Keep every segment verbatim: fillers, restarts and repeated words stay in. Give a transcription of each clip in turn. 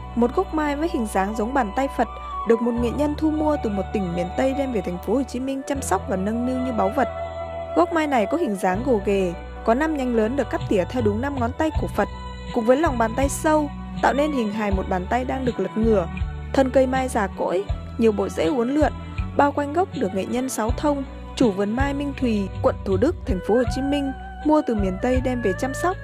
Một gốc mai với hình dáng giống bàn tay Phật được một nghệ nhân thu mua từ một tỉnh miền Tây đem về thành phố Hồ Chí Minh chăm sóc và nâng niu như báu vật. Gốc mai này có hình dáng gồ ghề, có năm nhánh lớn được cắt tỉa theo đúng năm ngón tay của Phật, cùng với lòng bàn tay sâu, tạo nên hình hài một bàn tay đang được lật ngửa. Thân cây mai già cỗi, nhiều bộ rễ uốn lượn, bao quanh gốc được nghệ nhân Sáu Thông, chủ vườn mai Minh Thùy, quận Thủ Đức, thành phố Hồ Chí Minh mua từ miền Tây đem về chăm sóc.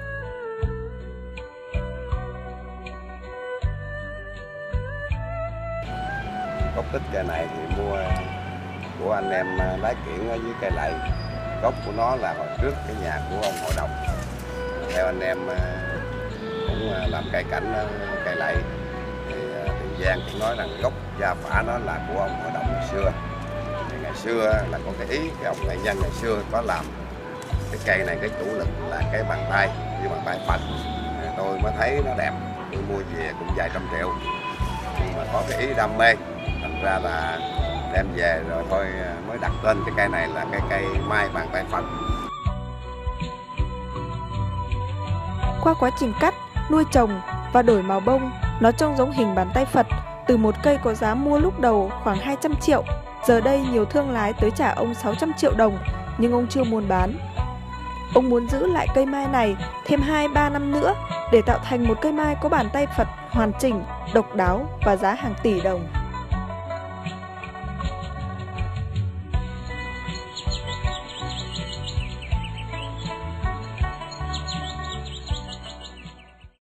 Gốc tích cây này thì mua của anh em lái kiển ở dưới cây Lậy. Gốc của nó là hồi trước cái nhà của ông hội đồng. Theo anh em cũng làm cây cảnh ở cây Lậy thì Tiền Giang cũng nói rằng gốc gia phả nó là của ông hội đồng ngày xưa. Thì ngày xưa là có cái ý cái ông nghệ nhân ngày xưa có làm cái cây này, cái chủ lực là cái bàn tay như bàn tay Phật. Tôi mới thấy nó đẹp, tôi mua về cũng vài trăm triệu, nhưng mà có cái ý đam mê thành ra là đem về rồi thôi mới đặt tên cái cây này là cái cây mai bàn tay Phật. Qua quá trình cắt, nuôi trồng và đổi màu bông, nó trông giống hình bàn tay Phật. Từ một cây có giá mua lúc đầu khoảng hai trăm triệu, giờ đây nhiều thương lái tới trả ông sáu trăm triệu đồng, nhưng ông chưa muốn bán. Ông muốn giữ lại cây mai này thêm hai ba năm nữa để tạo thành một cây mai có bàn tay Phật hoàn chỉnh, độc đáo và giá hàng tỷ đồng.